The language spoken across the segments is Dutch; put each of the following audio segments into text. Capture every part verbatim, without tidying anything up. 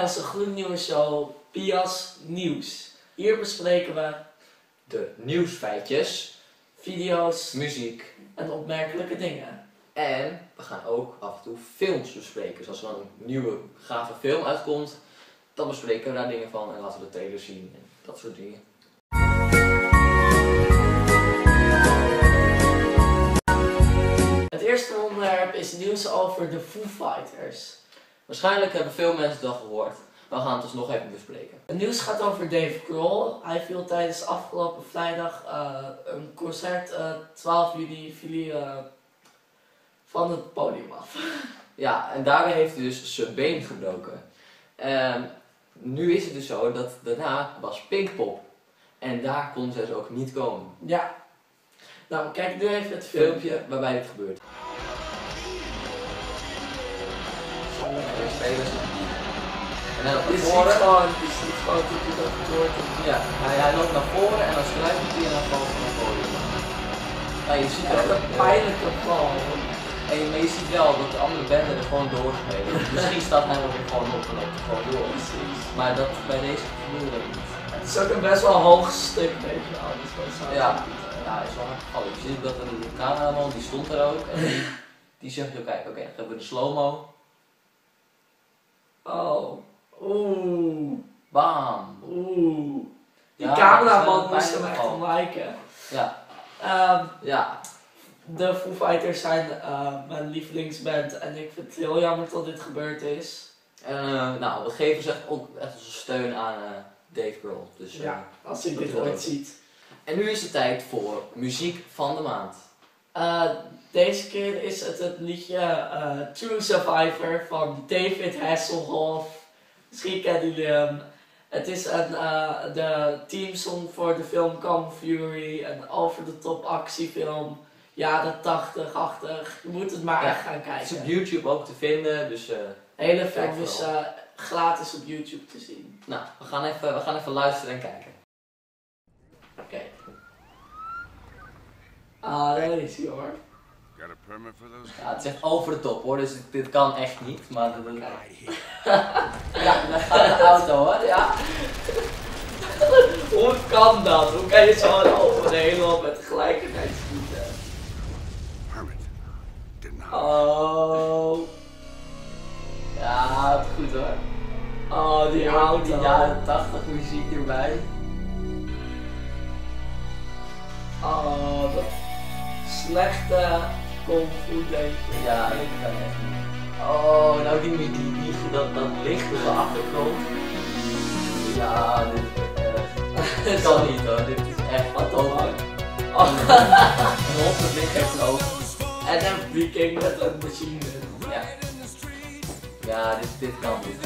onze gloednieuwe show Pias Nieuws. Hier bespreken we de nieuwsfeitjes, video's, muziek en opmerkelijke dingen. En we gaan ook af en toe films bespreken. Dus als er dan een nieuwe gave film uitkomt, dan bespreken we daar dingen van en laten we de trailer zien en dat soort dingen. Het eerste onderwerp is nieuws over de Foo Fighters. Waarschijnlijk hebben veel mensen het al gehoord, maar we gaan het dus nog even bespreken. Het nieuws gaat over Dave Grohl. Hij viel tijdens afgelopen vrijdag uh, een concert, uh, twaalf juni, viel hij uh, van het podium af. Ja, en daarbij heeft hij dus zijn been gebroken. En nu is het dus zo dat daarna was Pinkpop. En daar kon ze dus ook niet komen. Ja. Nou, kijk nu even het filmpje, filmpje waarbij dit gebeurt. En spelers. En dan je naar ziet voren. gewoon, je ziet gewoon dat hij dat gehoord heeft. Ja, hij, hij loopt naar voren en dan struikelt hij en dan valt hij naar het podium. Ja, je ziet Echt ook een pijnlijke val. En je, maar je ziet wel dat de andere banden er gewoon doorspelen. Misschien staat hij ook weer gewoon op en loopt er gewoon door. Precies. Maar dat bij deze gebeurde dat niet. Het is ook een best wel hoog stuk, weet je wel. Dus dat zou Ja, ja, hij is wel hard gevallen. Je ziet dat er een cameraman, die stond er ook. En die, die zegt, oké, oké, okay, dan hebben we de slow-mo. Oh. Oeh. Bam. Oeh. Die Ja, cameraman dat is moest wel hem een echt pijnlijke om liken. Ja, Um, ja. de Foo Fighters zijn uh, mijn lievelingsband en ik vind het heel jammer dat dit gebeurd is. En uh, nou, we geven ze echt, ook echt onze steun aan uh, Dave Grohl. Dus, uh, Ja, als ik dat dit wil ooit ik. ziet. En nu is het tijd voor muziek van de maand. Uh, deze keer is het het liedje uh, True Survivor van David Hasselhoff. Misschien kennen jullie hem. Het is een, uh, de teamsong voor de film Kung Fury, een over-the-top actiefilm, jaren tachtig, achtig. Je moet het maar Ja, echt gaan Het is op kijken. YouTube ook te vinden, dus uh, De hele kijk film is vooral. uh, gratis op YouTube te zien. nou, we gaan, even, we gaan even luisteren en kijken. Oké. Okay. Ah, daar is hij hoor. Got a permit for those? Ja, het is echt over de top hoor, dus dit, dit kan echt niet, maar dat, dat... Ja, dan gaat de auto hoor, ja. Hoe kan dat? Hoe kan je zo overheen lopen en tegelijkertijd schieten? Permit. Denied. Oh. Ja, goed hoor. Oh, die auto. Die jaren tachtig muziek erbij. Oh, dat slechte kung fu denk ik. Ja, dat kan echt niet. Oh, nou die, die, die, die dat, dat licht op de achtergrond. Ja, dit uh, dit kan niet hoor, dit is echt wat over. Oh. Een hond met licht heeft een oog. En een viking met een machine gun. Ja, ja dit, dit kan niet.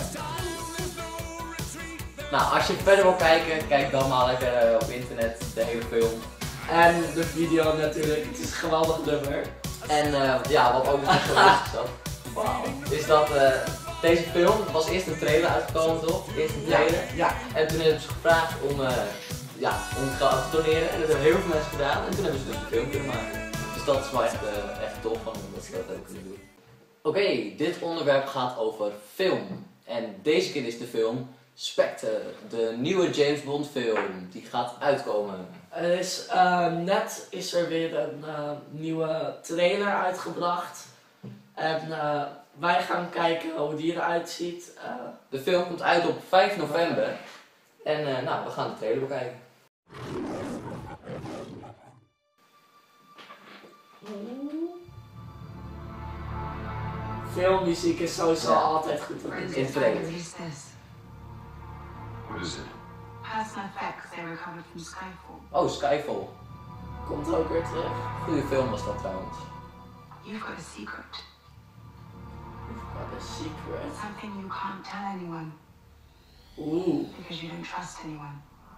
Nou, als je verder wil kijken, kijk dan maar lekker uh, op internet, de hele film. En de video natuurlijk, het is een geweldig nummer. En uh, ja, wat ook nog zo is, zo, Wauw. is dat uh, deze film was eerst een trailer uitgekomen toch? Eerst een trailer. Ja. En toen hebben ze gevraagd om, uh, ja, om geld te doneren en dat hebben heel veel mensen gedaan. En toen hebben ze dus een film kunnen maken. Dus dat is wel echt, uh, echt tof van dat ze dat hebben kunnen doen. Oké, okay, dit onderwerp gaat over film. En deze keer is de film Spectre, de nieuwe James Bond film. Die gaat uitkomen. Er is, uh, net is er weer een uh, nieuwe trailer uitgebracht. En uh, wij gaan kijken hoe die eruit ziet. Uh, De film komt uit op vijf november. En uh, nou, we gaan de trailer bekijken. Filmmuziek is sowieso Ja. altijd goed. In trailer. What is this? What is it? Personal effects they recovered from Skyfall. Oh, Skyfall. Komt ook weer terug. Goeie film was dat trouwens. You've got a secret. We've got a secret. Something you can't tell anyone Oeh. because you don't trust anyone.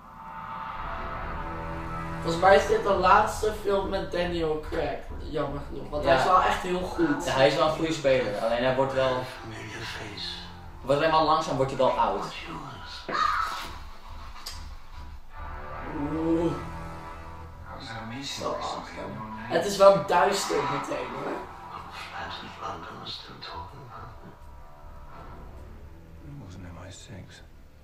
Volgens mij is dit de laatste film met Daniel Craig. Jammer genoeg, want Ja. hij is wel echt heel goed. Ja, hij is wel een goede speler, alleen hij wordt wel... Familiar face. Wordt helemaal langzaam wordt hij wel oud. What's yours? Oeh. How's that amazing? Zo Something in your name? Het is wel duister meteen hoor. Flat in London is still talking about it. wasn't M I six.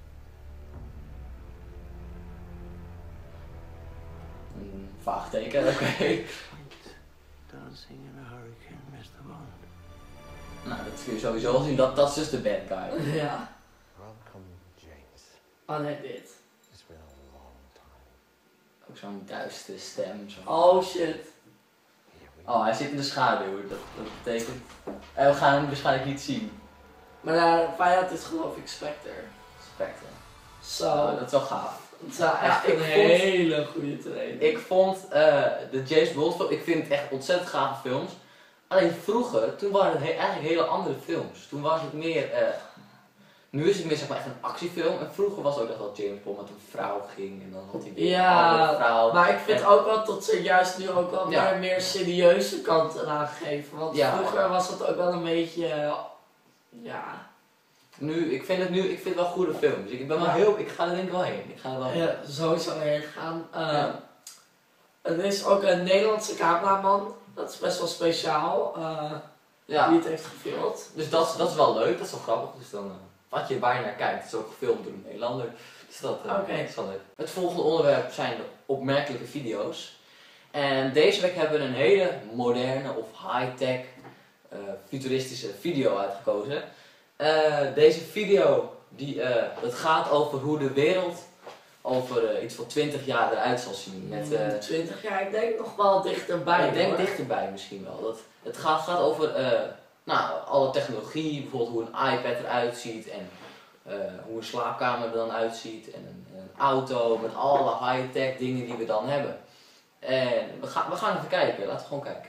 Een vaag teken, oké. Dancing in a hurricane, mister Bond. Nou, dat kun je sowieso al zien, dat, dat is dus de bad guy. Ja. Welcome, James. Oh nee, dit. It's been a long time. Ook zo'n duistere stem. Zo. Oh shit. Here we Oh, hij zit in de schaduw, dat, dat betekent... En we gaan hem waarschijnlijk niet zien. Maar de vijand is geloof ik Spectre. Spectre. Zo. Oh, dat is wel gaaf. Het is wel echt Ja, ik een vond- hele goede training. Ik vond eh, de James Bond film, ik vind het echt ontzettend gave films. Alleen vroeger, toen waren het he- eigenlijk hele andere films. Toen was het meer, eh, nu is het meer zeg maar echt een actiefilm. En vroeger was het ook echt wel James Bond met een vrouw ging en dan had hij weer Ja, een andere vrouw. Maar ik vind En- ook wel dat ze juist nu ook wel Ja. meer, meer serieuze kanten aangegeven. Want Ja. vroeger was het ook wel een beetje, eh, ja, Nu, ik vind het nu, ik vind het wel goede films. Ik ben wel Ja. heel, ik ga er denk ik wel heen. Ik ga er wel heen. ja sowieso heen gaan. Eh, Ja. Er is ook een Nederlandse cameraman, dat is best wel speciaal, eh, Ja, die het heeft gefilmd. dus dat, is- dat is wel leuk, dat is wel grappig. Dus dan, eh, wat je waar je naar kijkt, is ook gefilmd door een Nederlander. Dus dat, eh, Oké. dat is wel leuk. Het volgende onderwerp zijn de opmerkelijke video's. En deze week hebben we een hele moderne of high-tech eh, futuristische video uitgekozen. Eh, deze video, die, eh, het gaat over hoe de wereld over eh, iets van twintig jaar eruit zal zien. Met, eh, twintig jaar, ik denk nog wel dichterbij. ik denk hoor. dichterbij misschien wel. Dat, het gaat, gaat over eh, nou, alle technologie, bijvoorbeeld hoe een iPad eruit ziet en eh, hoe een slaapkamer er dan uitziet en een, een auto met alle high-tech dingen die we dan hebben. En we gaan, we gaan even kijken, laten we gewoon kijken.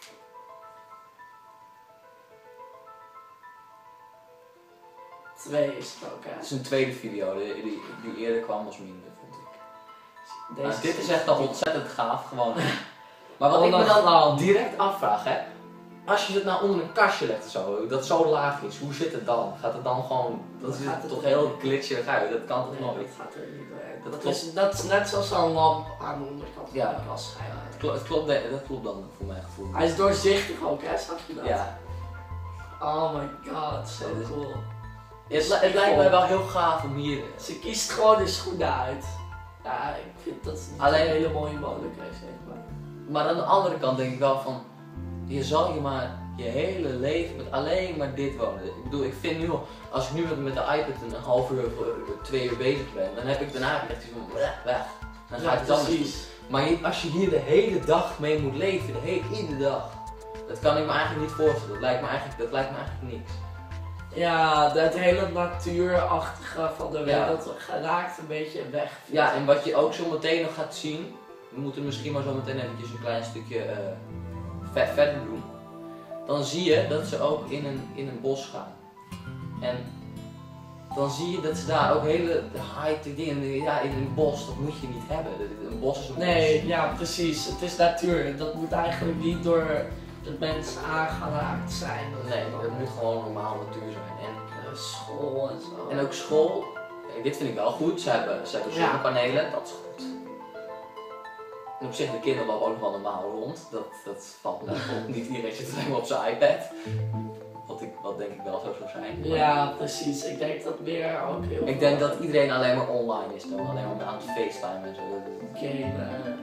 Twee is het ook, hè. Het is een tweede video, die, die, die eerder kwam was minder, vond ik. Deze Nou, dit is echt al ontzettend gaaf, gewoon. Maar wat Oh, ik me nog dan lang. direct afvraag, hè. Als je het nou onder een kastje legt of zo, dat zo laag is, hoe zit het dan? Gaat het dan gewoon, dat ziet Gaat er het toch er- heel glitcherig uit, dat kan toch Nee, nooit? dat gaat er niet doorheen. Dat Dat, klopt. is, dat is net zoals een lamp aan de onderkant van Ja. de kast schijnen. Het klopt, het klopt, de- dat klopt dan voor mijn gevoel. Hij is doorzichtig ook, hè? Zag je dat? Ja, Oh my god, zo Nee, dit is- cool. het, li- het lijkt mij wel heel gaaf om hier... Ze kiest gewoon de schoenen uit. Ja, ik vind dat niet Alleen- een hele mooie mogelijkheid, zeg maar. Maar aan de andere kant denk ik wel van, je zal je maar je hele leven met alleen maar dit wonen. Ik bedoel, ik vind nu al, als ik nu met, met de iPad een half uur of eh, twee uur bezig ben, dan heb ik daarna echt iets van, weg, weg. Dan ga ik het anders doen. precies. Maar je- als je hier de hele dag mee moet leven, de hele, iedere dag, dat kan ik me eigenlijk niet voorstellen. Dat lijkt me eigenlijk, dat lijkt me eigenlijk niks. Ja, dat hele natuurachtige van de Ja. wereld raakt een beetje weg. Ja, en wat je ook zo meteen nog gaat zien, we moeten misschien maar zo meteen eventjes een klein stukje eh, ver- verder doen. Dan zie je dat ze ook in een, in een bos gaan. En dan zie je dat ze daar ook hele high-tech dingen, ja, in een bos, dat moet je niet hebben. Een bos is een bos. Nee, ja precies. Het is natuur. Dat moet eigenlijk niet door de mensen aangeraakt zijn. Nee, dat moet gewoon normaal natuur zijn. En, Eh, school en zo. en ook school, kijk, dit vind ik wel goed. Ze hebben, ze hebben Ja. zonnepanelen, dat is goed. En op zich, de kinderen lopen ook nog wel normaal rond. Dat, dat valt me op. Niet iedereen zit alleen maar op zijn iPad. Wat, ik, wat denk ik wel zo zou zijn. Maar Ja, precies. Ik denk dat meer ook heel ik denk dat iedereen alleen maar online is dan. Alleen maar aan het FaceTime en zo. Dat- gamen.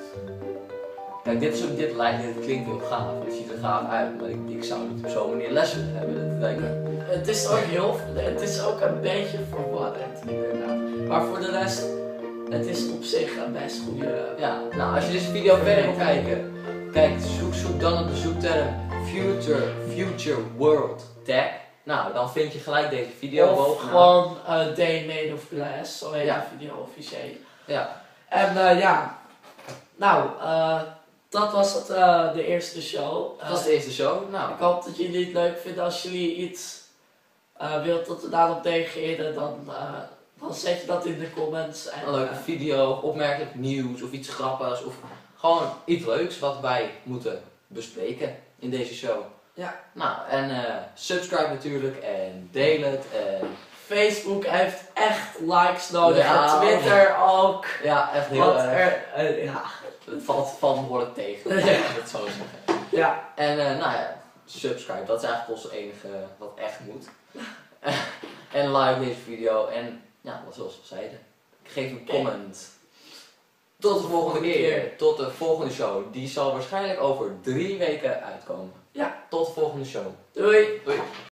Kijk, dit, is ook, dit, lijkt, dit klinkt heel gaaf. Het ziet er gaaf uit. Maar ik, ik zou niet op zo'n manier les willen hebben. Dat lijkt me. Het is ook heel, het is ook een beetje verwarrend inderdaad. Maar voor de rest, het is op zich een best goede. Ja, nou als je deze video verder wil kijken. Kijk, zoek, zoek dan op de zoekterm Future, Future World Tech. Nou, dan vind je gelijk deze video Of bovenaan. gewoon uh, Day Made of Glass, zo heet Ja. de video officieel. Ja, En eh, ja, nou, eh, dat was het, eh, de eerste show. dat was de eerste show. Nou, Ik hoop dat jullie het leuk vinden. Als jullie iets uh, wilt dat we daarop reageren, dan, uh, dan zet je dat in de comments. En, een leuke uh, video, opmerkelijk nieuws of iets grappigs. Of gewoon iets leuks wat wij moeten bespreken in deze show. Ja. Nou, en eh, subscribe natuurlijk en deel het. En Facebook heeft echt likes nodig. Ja. En Twitter ook. ja, echt heel Want erg. er, eh, ja. Het valt, valt behoorlijk tegen, Ja. laat ik het zo zeggen. ja. En eh, nou ja, subscribe, dat is eigenlijk ons enige wat echt moet. En like deze video. En ja, wat zoals we zeiden. Geef een Oké. comment. Tot de volgende keer. Tot de volgende show. Die zal waarschijnlijk over drie weken uitkomen. Ja. Tot de volgende show. Doei! Doei!